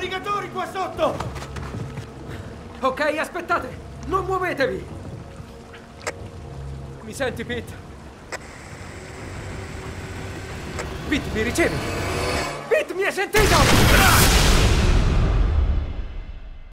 alligatori qua sotto! Ok, aspettate! Non muovetevi! Mi senti, Pete? Pete, mi ricevi? Pete, mi hai sentito?